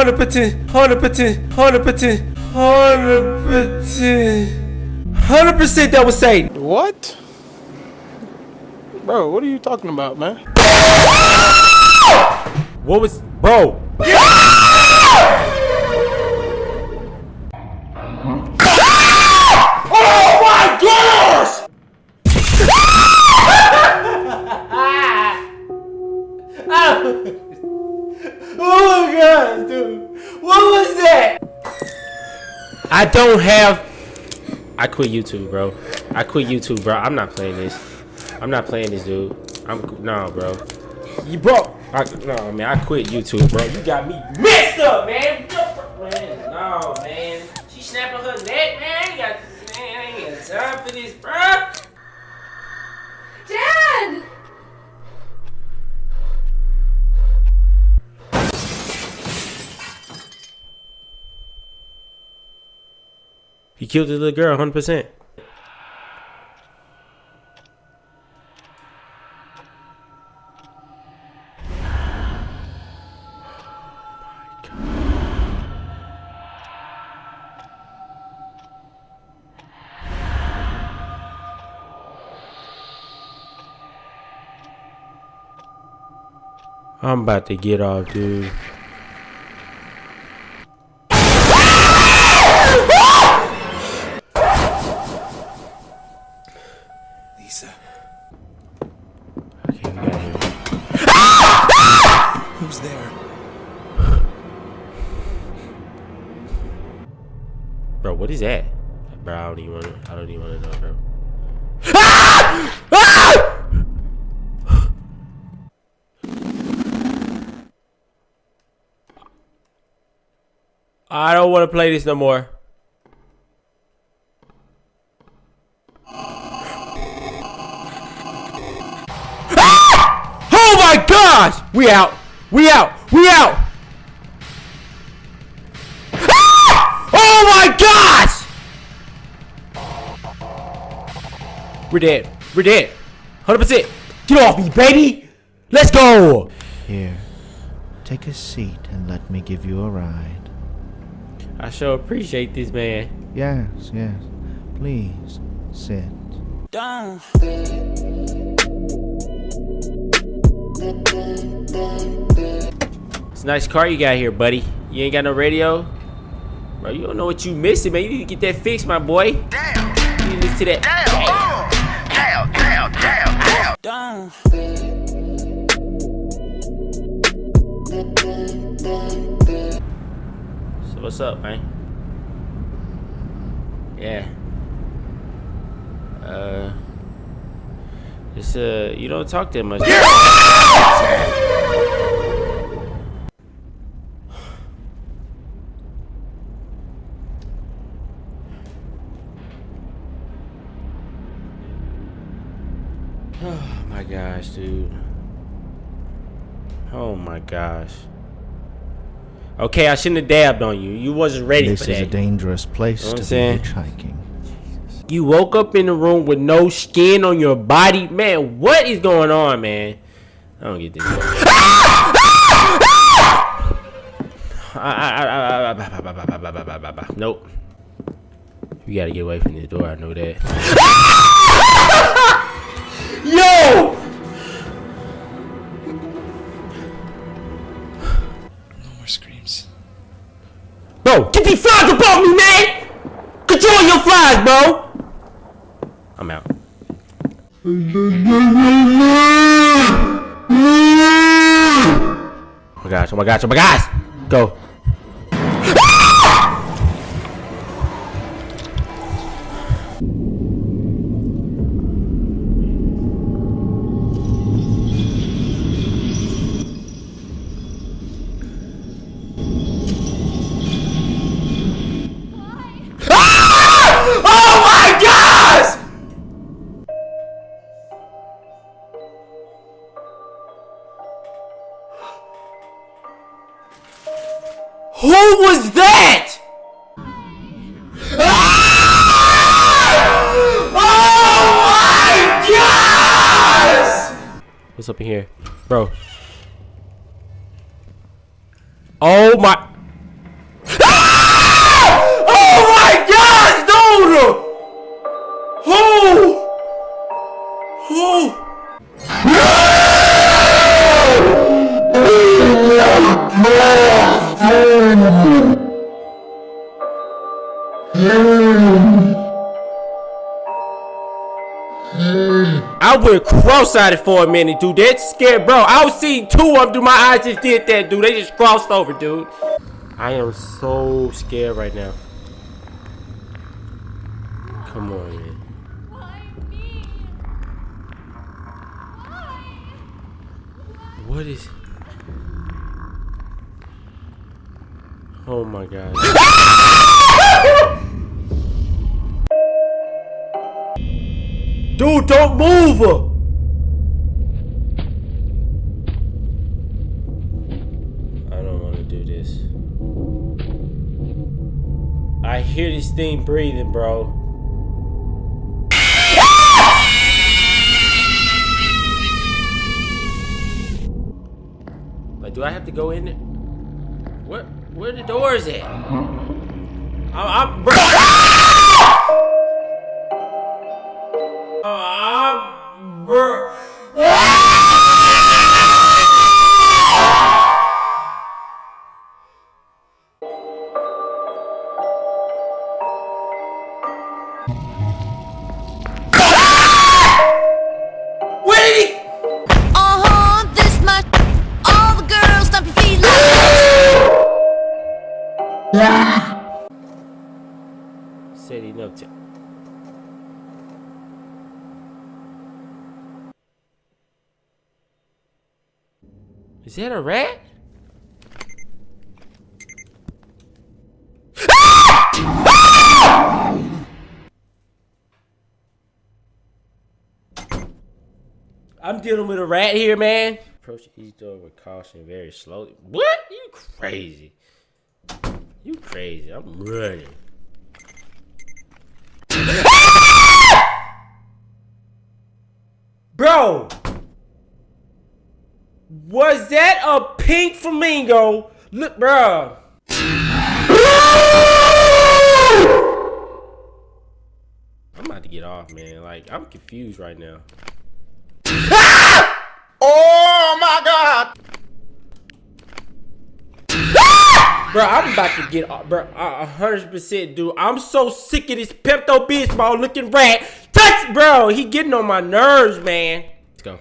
100%, 100%, 100%, 100% that was Satan. What? Bro, what are you talking about, man? What was, bro? Oh my gosh! Oh my gosh, dude. What was that? I don't have. I quit YouTube, bro. I quit YouTube, bro. I'm not playing this. I'm not playing this, dude. No, bro. You broke. No, man. I quit YouTube, bro. You got me messed up, man. No, man. She snapping her neck, man. I ain't got time for this, bro. Dad! He killed the little girl, 100%. I'm about to get off, dude. Lisa. Okay, we got him. Who's there? Bro, what is that? Bro, I don't even want to know, bro. I don't want to play this no more. Oh my gosh! We out! We out! We out! Oh my gosh! We're dead. We're dead. 100%. Get off me, baby! Let's go! Here, take a seat and let me give you a ride. I sure appreciate this, man. Yes, yes. Please, sit. Down. It's a nice car you got here, buddy. You ain't got no radio? Bro, you don't know what you missing, man. You need to get that fixed, my boy. Damn. You need to listen to that. Damn. So what's up, man? Yeah. Just you don't talk that much. Oh my gosh, dude. Oh my gosh. Okay, I shouldn't have dabbed on you. You wasn't ready for that. This is a dangerous place to be hitchhiking. You woke up in the room with no skin on your body. Man, what is going on, man? I don't get this. Nope. You gotta get away from this door. I know that. Yo! No more screams. Bro, get these flies above me, man! Control your flies, bro! I'm out. Oh my gosh, oh my gosh, oh my gosh! Go. Who was that? Oh my gosh! What's up in here? Bro. Oh my. I went cross-eyed for a minute, dude. That's scared, bro. I was seeing two of them, dude. My eyes just did that, dude. They just crossed over, dude. I am so scared right now. Come on, man. Why me? Why? What is... Oh my God. Dude, don't move her! I don't want to do this. I hear this thing breathing, bro. Like, do I have to go in there? Where the doors at? Bro. Bro. Where did he? This much. All the girls stomp your feet like. Setting up to. Is that a rat? I'm dealing with a rat here, man. Approach each door with caution, very slowly. What? You crazy. You crazy. I'm running. Bro! Was that a pink flamingo? Look, bro. I'm about to get off, man. Like, I'm confused right now. Oh my God! Bro, I'm about to get off, bro. 100%, dude. I'm so sick of this Pepto-Bismol looking rat. Touch, bro. He getting on my nerves, man. Let's go.